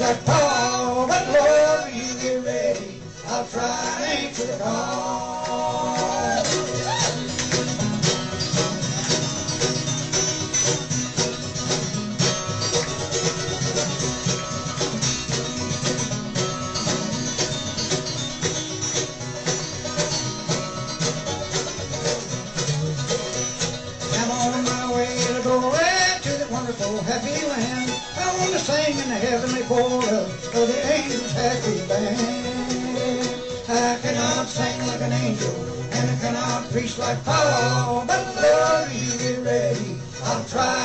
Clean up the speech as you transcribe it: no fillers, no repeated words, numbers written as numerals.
like Paul, but Lord, you get ready. I'll try and answer the call. I'm on my way to glory to the wonderful happy land. I want to sing in the heavenly chorus for the angels' happy band. I cannot sing like an angel, and I cannot preach like Paul, but Lord, you get ready. I'll try